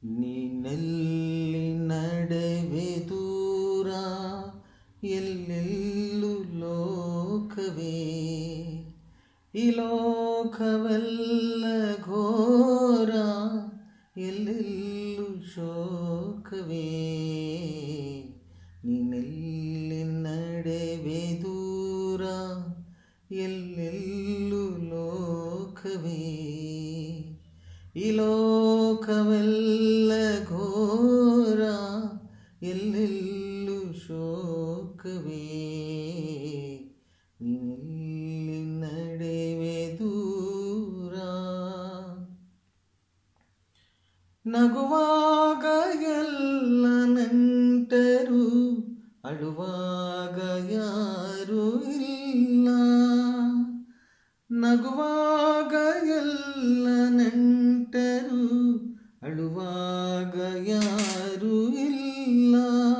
ನೀನೆಲ್ಲಿ ನಡೆವೆ ದೂರ ಎಲ್ಲೆಲ್ಲೂ ಲೋಕವೇ ಈ ಲೋಕವೆಲ್ಲ ಘೋರ ಎಲ್ಲೆಲ್ಲೂ ಶೋಕವೇ ನೀನೆಲ್ಲಿ ನಡೆವೆ ದೂರ ಎಲ್ಲೆಲ್ಲೂ ಲೋಕವೇ ಈ ಲೋಕವೆಲ್ಲ ಘೋರ ಎಲ್ಲೆಲ್ಲೂ ಶೋಕವೇ ನೀನೆಲ್ಲಿ ನಡೆವೆ ದೂರ ನಗುವಾಗ ಎಲ್ಲ ನೆಂಟರು ಅಳುವಾಗ ಯಾರೂ ಇಲ್ಲ ನಗುವಾಗ ಎಲ್ಲ ನೆಂಟರು ಅಳುವಾಗ ಯಾರೂ ಇಲ್ಲ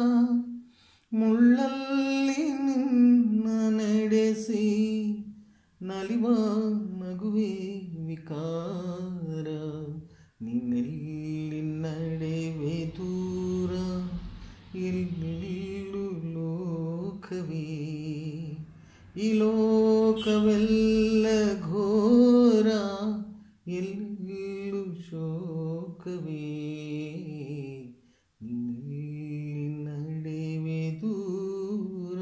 ಮುಳ್ಳಲ್ಲಿ ನಿನ್ನ ನಡೆಸಿ ನಲಿವ ನಗುವೆ ವಿಕಾರ ನೀನೆಲ್ಲಿ ನಡೆವೆ ದೂರ ಎಲ್ಲೆಲ್ಲೂ ಲೋಕವೇ ಈ ಲೋಕವೆಲ್ಲ ಘೋರ ಎಲ್ಲೆಲ್ಲೂ ಶೋಕವೇ ನೀನೆಲ್ಲಿ ನಡೆವೆ ದೂರ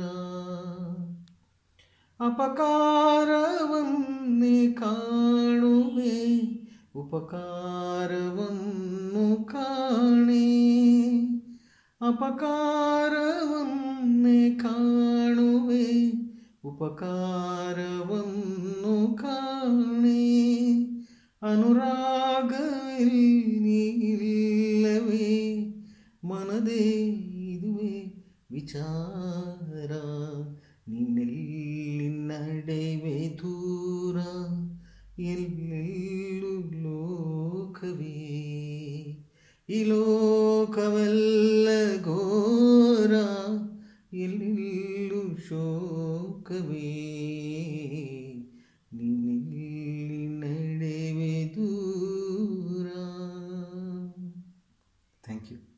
ಅಪಕಾರವನ್ನೇ ಕಾಣುವೆ ಉಪಕಾರವನ್ನು ಕಾಣೆ ಅಪಕಾರವನ್ನೇ ಕಾಣುವೆ ಉಪಕಾರವನ್ನು ಕಾಣೆ ಅನುರಾಗವಿಲ್ಲವೇ ಮನದೇ ಇದುವೆ ವಿಚಾರ ನೀನೆಲ್ಲಿ ನಡೆವೆ ದೂರ ಎಲ್ಲೆಲ್ಲೂ ಲೋಕವೇ ಈ ಲೋಕವೆಲ್ಲ ಘೋರ ಎಲ್ಲೆಲ್ಲೂ ಶೋಕವೇ ನೀನೆಲ್ಲಿ ನಡೆವೆ ದೂರ. Thank you.